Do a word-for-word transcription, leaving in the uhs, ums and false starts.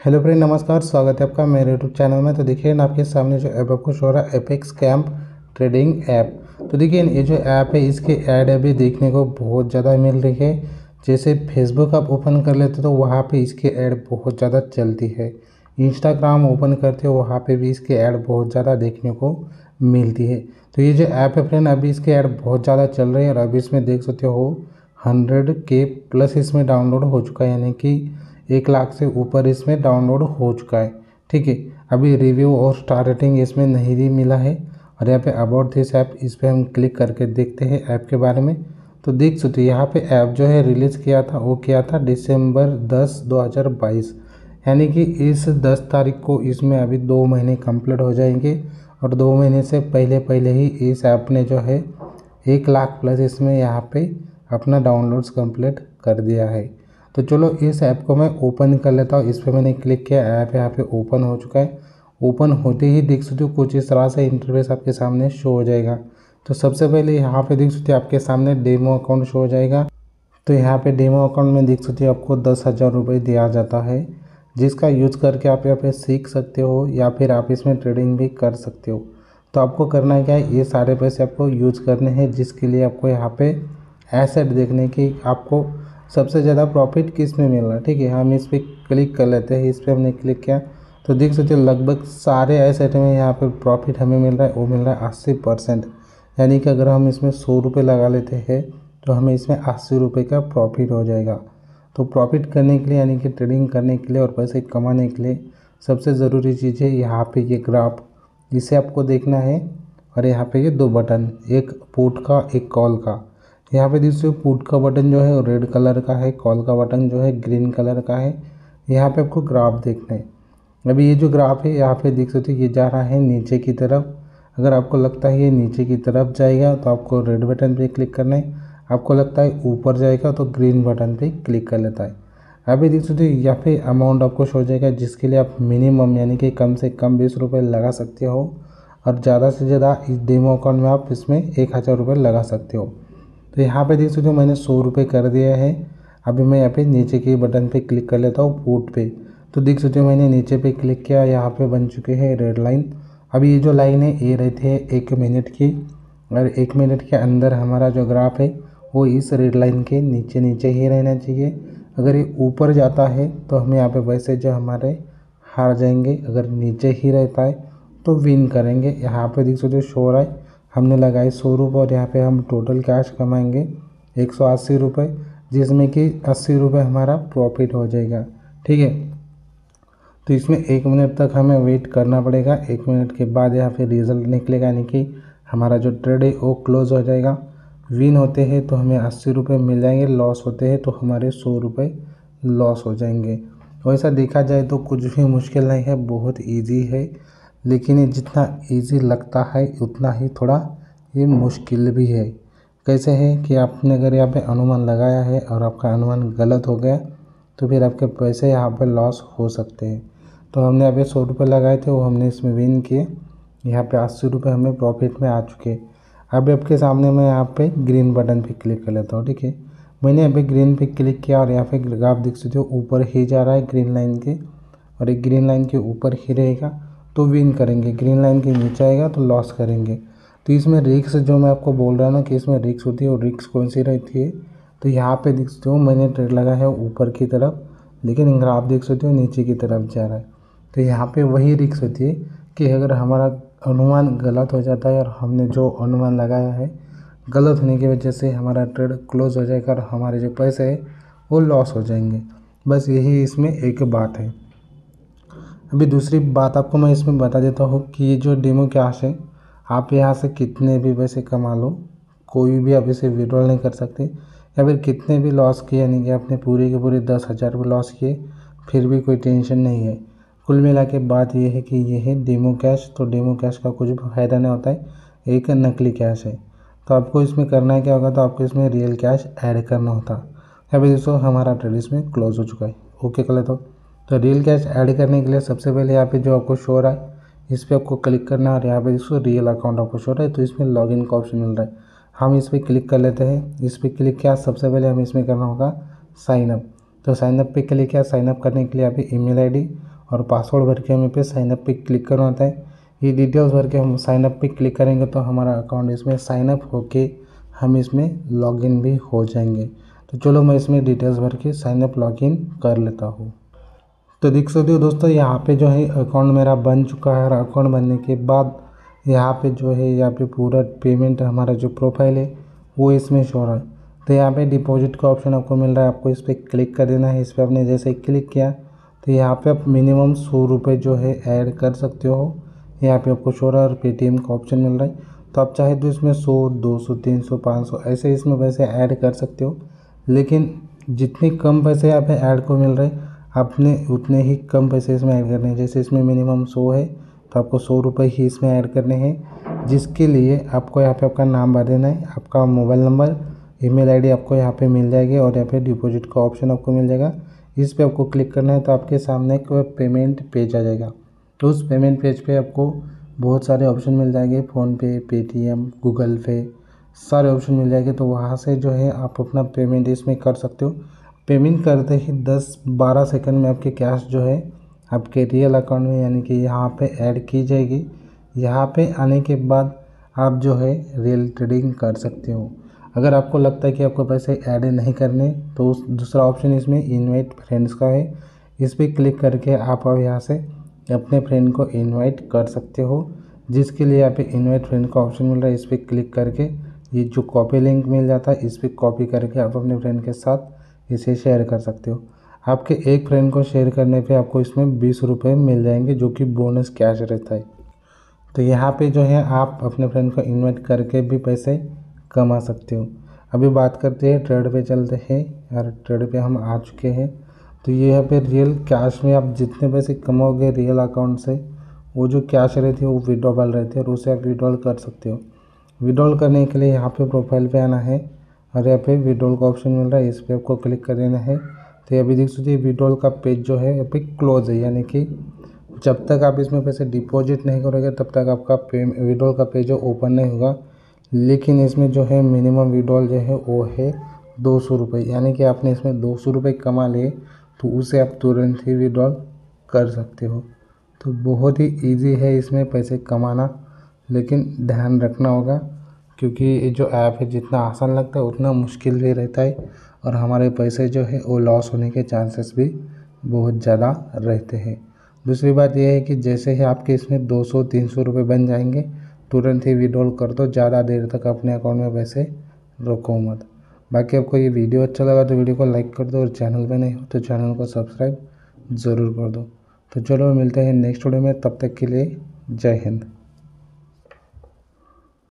Hello friend, नमस्कार। स्वागत है आपका मेरे यूट्यूब चैनल में। तो देखिए ना, आपके सामने जो ऐप आपको शो हो रहा है एपेक्स कैंप ट्रेडिंग ऐप। तो देखिए ये जो ऐप है इसके ऐड अभी देखने को बहुत ज़्यादा मिल रही है। जैसे फेसबुक आप ओपन कर लेते हो तो वहाँ पे इसके ऐड बहुत ज़्यादा चलती है। इंस्टाग्राम ओपन करते हो वहाँ पे भी इसके ऐड बहुत ज़्यादा देखने को मिलती है। तो ये जो ऐप है फ्रेंड, अभी इसके ऐड बहुत ज़्यादा चल रहे हैं और अभी इसमें देख सकते हो हंड्रेड के प्लस इसमें डाउनलोड हो चुका है, यानी कि एक लाख से ऊपर इसमें डाउनलोड हो चुका है। ठीक है, अभी रिव्यू और स्टार रेटिंग इसमें नहीं भी मिला है। और यहाँ पे अबाउट दिस ऐप, इस पर हम क्लिक करके देखते हैं ऐप के बारे में। तो देख सकते हो यहाँ पे ऐप जो है रिलीज़ किया था, वो किया था दिसंबर दस दो हज़ार बाईस, यानी कि इस दस तारीख को इसमें अभी दो महीने कंप्लीट हो जाएंगे। और दो महीने से पहले पहले ही इस ऐप ने जो है एक लाख प्लस इसमें यहाँ पे अपना डाउनलोड्स कंप्लीट कर दिया है। तो चलो इस ऐप को मैं ओपन कर लेता हूँ। इस पर मैंने क्लिक किया, ऐप यहाँ पे ओपन हो चुका है। ओपन होते ही देख सकते हो कुछ इस तरह से इंटरफेस आपके सामने शो हो जाएगा। तो सबसे पहले यहाँ पे देख सकते हो आपके सामने डेमो अकाउंट शो हो जाएगा। तो यहाँ पे डेमो अकाउंट में देख सकते हो आपको दस हज़ार रुपये दिया जाता है, जिसका यूज़ करके आप यहाँ पे सीख सकते हो या फिर आप इसमें ट्रेडिंग भी कर सकते हो। तो आपको करना क्या है, ये सारे पैसे आपको यूज़ करने हैं, जिसके लिए आपको यहाँ पे एसेट देखने की आपको सबसे ज़्यादा प्रॉफिट किस में मिल रहा है। ठीक है, हम इस पर क्लिक कर लेते हैं। इस पर हमने क्लिक किया तो देख सकते हो लगभग सारे एसेट में यहाँ पे प्रॉफिट हमें मिल रहा है, वो मिल रहा है अस्सी परसेंट। यानी कि अगर हम इसमें सौ रुपये लगा लेते हैं तो हमें इसमें अस्सी रुपये का प्रॉफिट हो जाएगा। तो प्रॉफिट करने के लिए, यानी कि ट्रेडिंग करने के लिए और पैसे कमाने के लिए सबसे ज़रूरी चीज़ है यहाँ पे ये ग्राफ, इसे आपको देखना है। और यहाँ पे ये दो बटन, एक पुट का एक कॉल का। यहाँ पे देखिए पुट का बटन जो है रेड कलर का है, कॉल का बटन जो है ग्रीन कलर का है। यहाँ पे आपको ग्राफ देखना है। अभी ये जो ग्राफ है यहाँ पे देख सकते हो ये जा रहा है नीचे की तरफ। अगर आपको लगता है ये नीचे की तरफ जाएगा तो आपको रेड बटन पे क्लिक करना है। आपको लगता है ऊपर जाएगा तो ग्रीन बटन पे क्लिक कर लेता है। अभी देख सकते हो यहाँ पे अमाउंट आपको शो हो जाएगा, जिसके लिए आप मिनिमम यानी कि कम से कम बीस रुपये लगा सकते हो और ज़्यादा से ज़्यादा इस डेमो अकाउंट में आप इसमें एक हज़ार रुपये लगा सकते हो। तो यहाँ पे देख सकते हो मैंने सौ रुपये कर दिया है। अभी मैं यहाँ पे नीचे के बटन पे क्लिक कर लेता हूँ पुट पे। तो देख सकते हो मैंने नीचे पे क्लिक किया, यहाँ पे बन चुके हैं रेड लाइन। अभी ये जो लाइन है ये रहती है एक मिनट की, और एक मिनट के अंदर हमारा जो ग्राफ है वो इस रेड लाइन के नीचे नीचे ही रहना चाहिए। अगर ये ऊपर जाता है तो हमें यहाँ पे पैसे जो हमारे हार जाएंगे, अगर नीचे ही रहता है तो विन करेंगे। यहाँ पे देख सकते हो शो हो रहा है हमने लगाए सौ रुपये और यहाँ पे हम टोटल कैश कमाएंगे एक सौ अस्सी रुपये, जिसमें कि अस्सी रुपये हमारा प्रॉफिट हो जाएगा। ठीक है, तो इसमें एक मिनट तक हमें वेट करना पड़ेगा। एक मिनट के बाद यहाँ पे रिज़ल्ट निकलेगा, यानी कि हमारा जो ट्रेड है वो क्लोज हो जाएगा। विन होते हैं तो हमें अस्सी रुपये मिल जाएंगे, लॉस होते हैं तो हमारे सौ रुपये लॉस हो जाएंगे। वैसा देखा जाए तो कुछ भी मुश्किल नहीं है, बहुत ईजी है। लेकिन ये जितना इजी लगता है उतना ही थोड़ा ये मुश्किल भी है। कैसे है कि आपने अगर यहाँ पे अनुमान लगाया है और आपका अनुमान गलत हो गया तो फिर आपके पैसे यहाँ पे लॉस हो सकते हैं। तो हमने यहाँ पे सौ रुपये लगाए थे, वो हमने इसमें विन किए। यहाँ पे अस्सी रुपये हमें प्रॉफिट में आ चुके। अब आपके सामने मैं यहाँ पे ग्रीन बटन पे क्लिक कर लेता हूँ। ठीक है, मैंने यहाँ पे ग्रीन पे क्लिक किया और यहाँ पे ग्राफ देख सकते हो ऊपर ही जा रहा है ग्रीन लाइन के, और एक ग्रीन लाइन के ऊपर ही रहेगा तो विन करेंगे, ग्रीन लाइन के नीचे आएगा तो लॉस करेंगे। तो इसमें रिक्स जो मैं आपको बोल रहा हूँ ना कि इसमें रिक्स होती है, और रिक्स कौन सी रहती है, तो यहाँ पे देख सकते हो मैंने ट्रेड लगा है ऊपर की तरफ, लेकिन ग्राफ देख सकते हो नीचे की तरफ जा रहा है। तो यहाँ पे वही रिक्स होती है कि अगर हमारा अनुमान गलत हो जाता है और हमने जो अनुमान लगाया है गलत होने की वजह से हमारा ट्रेड क्लोज हो जाएगा और हमारे जो पैसे हैं वो लॉस हो जाएंगे। बस यही इसमें एक बात है। अभी दूसरी बात आपको मैं इसमें बता देता हूँ कि ये जो डेमो कैश है, आप यहाँ से कितने भी पैसे कमा लो, कोई भी आप इसे विड्रॉल नहीं कर सकते, या फिर कितने भी लॉस किए, यानी कि आपने पूरे के पूरे दस हज़ार रुपये लॉस किए फिर भी कोई टेंशन नहीं है। कुल मिला के बात ये है कि ये है डेमो कैश। तो डेमो कैश का कुछ फ़ायदा नहीं होता है, एक नकली कैश है। तो आपको इसमें करना क्या होगा, तो आपको इसमें रियल कैश ऐड करना होता। या फिर दोस्तों हमारा ट्रेड इसमें क्लोज हो चुका है, ओके कर लेता हूँ। तो रियल कैश ऐड करने के लिए सबसे पहले यहाँ पे जो आपको शो हो रहा है इस पर आपको क्लिक करना है, और यहाँ पे इसको रियल अकाउंट आपको शो हो रहा है तो इसमें लॉगिन का ऑप्शन मिल रहा है, हम इस पर क्लिक कर लेते हैं। इस पर क्लिक किया, सबसे पहले हमें इसमें करना होगा साइन अप। तो साइन अप पे क्लिक किया, साइन अप करने के लिए यहाँ पे ईमेल आईडी और पासवर्ड भर के हमें पे साइनअप पे क्लिक करना होता है। ये डिटेल्स भर के हम साइनअप पे क्लिक करेंगे तो हमारा अकाउंट इसमें साइनअप होके हम इसमें लॉगिन भी हो जाएंगे। तो चलो मैं इसमें डिटेल्स भर के साइनअप लॉगिन कर लेता हूँ। तो देख सकते हो दोस्तों, यहाँ पे जो है अकाउंट मेरा बन चुका है और अकाउंट बनने के बाद यहाँ पे जो है यहाँ पे पूरा पेमेंट हमारा जो प्रोफाइल है वो इसमें शो हो रहा है। तो यहाँ पे डिपॉजिट का ऑप्शन आपको मिल रहा है, आपको इस पर क्लिक कर देना है। इस पर आपने जैसे क्लिक किया तो यहाँ पे आप मिनिमम सौ रुपये जो है ऐड कर सकते हो। यहाँ पे आपको शो रहा है और पेटीएम का ऑप्शन मिल रहा है। तो आप चाहे तो इसमें सौ, दो सौ, तीन सौ, पाँच सौ ऐसे इसमें पैसे ऐड कर सकते हो। लेकिन जितने कम पैसे यहाँ पे ऐड को मिल रहे आपने उतने ही कम पैसे इसमें ऐड करने हैं। जैसे इसमें मिनिमम सौ है तो आपको सौ रुपये ही इसमें ऐड करने हैं, जिसके लिए आपको यहाँ पे आपका नाम भर देना है, आपका मोबाइल नंबर, ईमेल आईडी आपको यहाँ पे मिल जाएगी और यहाँ पे डिपॉजिट का ऑप्शन आपको मिल जाएगा। इस पे आपको क्लिक करना है तो आपके सामने एक पेमेंट पेज आ जाएगा। तो उस पेमेंट पेज पे आपको बहुत सारे ऑप्शन मिल जाएंगे, फ़ोनपे, पेटीएम, गूगल पे, सारे ऑप्शन मिल जाएंगे। तो वहाँ से जो है आप अपना पेमेंट इसमें कर सकते हो। पेमेंट करते ही दस बारह सेकंड में आपके कैश जो है आपके रियल अकाउंट में यानी कि यहाँ पे ऐड की जाएगी। यहाँ पे आने के बाद आप जो है रियल ट्रेडिंग कर सकते हो। अगर आपको लगता है कि आपको पैसे ऐड नहीं करने तो उस दूसरा ऑप्शन इसमें इनवाइट फ्रेंड्स का है, इस पर क्लिक करके आप अब यहाँ से अपने फ्रेंड को इनवाइट कर सकते हो, जिसके लिए यहाँ पे इनवाइट फ्रेंड का ऑप्शन मिल रहा है। इस पर क्लिक करके ये जो कॉपी लिंक मिल जाता है इस पर कॉपी करके आप अपने फ्रेंड के साथ इसे शेयर कर सकते हो। आपके एक फ्रेंड को शेयर करने पे आपको इसमें बीस रुपये मिल जाएंगे जो कि बोनस कैश रहता है। तो यहाँ पे जो है आप अपने फ्रेंड को इनवाइट करके भी पैसे कमा सकते हो। अभी बात करते हैं ट्रेड पे चलते हैं यार। ट्रेड पे हम आ चुके हैं। तो ये यहाँ पे रियल कैश में आप जितने पैसे कमाओगे रियल अकाउंट से वो जो कैश रहती है वो विड्रॉबल रहती है और उसे आप विड्रॉल कर सकते हो। विड्रॉल करने के लिए यहाँ पे प्रोफाइल पे आना है और यहाँ पे विड्रॉल का ऑप्शन मिल रहा है, इस पर आपको क्लिक कर देना है। तो अभी देख सकते विड्रॉल का पेज जो है यहाँ पे क्लोज है, यानी कि जब तक आप इसमें पैसे डिपॉजिट नहीं करोगे तब तक आपका पे विड्रॉल का पेज ओपन नहीं होगा। लेकिन इसमें जो है मिनिमम विड्रॉल जो है वो है दो सौ रुपये, यानी कि आपने इसमें दो सौ रुपये कमा लिए तो उसे आप तुरंत ही विड्रॉल कर सकते हो। तो बहुत ही ईजी है इसमें पैसे कमाना, लेकिन ध्यान रखना होगा क्योंकि ये जो ऐप है जितना आसान लगता है उतना मुश्किल भी रहता है और हमारे पैसे जो है वो लॉस होने के चांसेस भी बहुत ज़्यादा रहते हैं। दूसरी बात यह है कि जैसे ही आपके इसमें दो सौ तीन सौ रुपये बन जाएंगे तुरंत ही विड्रॉल कर दो, ज़्यादा देर तक अपने अकाउंट में पैसे रखो मत। बाकी आपको ये वीडियो अच्छा लगा तो वीडियो को लाइक कर दो और चैनल पे नहीं हो तो चैनल को सब्सक्राइब ज़रूर कर दो। तो चलो मिलते हैं नेक्स्ट वीडियो में, तब तक के लिए जय हिंद।